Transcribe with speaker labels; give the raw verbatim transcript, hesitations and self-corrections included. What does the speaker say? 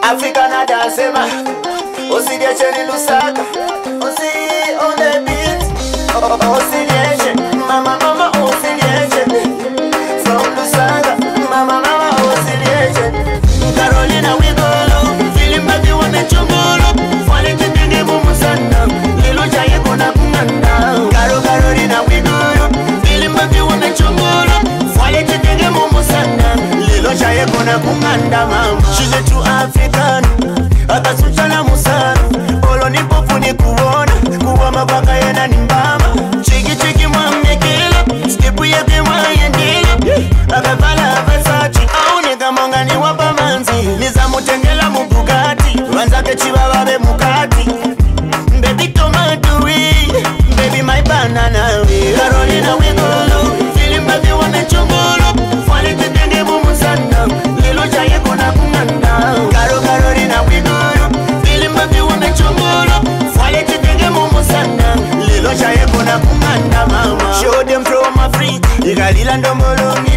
Speaker 1: Africana dansema, osiliache Lusaka, osi on the beat, osiliache, mama mama osiliache, from Lusaka, mama mama osiliache, Carolina Wigolo, feeling baby wamechungulu, fwale kitenge mumusanda, lilo jaye kuna kumanda, Caro Carolina Wigolo, feeling baby wamechungulu, fwale kitenge mumusanda, lilo jaye kuna kumanda mama. She's a true African, akasuchana musana, olo ni pofu ni kuona, kuwa mabaka yena ni mbama. Chiki chiki mwamekila, skipu yeke mwayendila, akavala Versace, aune kamonga ni wapa manzi, niza mutengela mubugati, wanzake chiba wabe mukati. Baby tomato we, baby my banana we, Carolina Wigolo, feeling baby wamechungulu, fwale kitenge mumusana, lilo jaye kuna kumanda. Caro Carolina Wigolo, feeling baby wamechungulu, fwale kitenge mumusana, lilo jaye kuna kumanda mama. Show them from Africa, igalila ndomolo.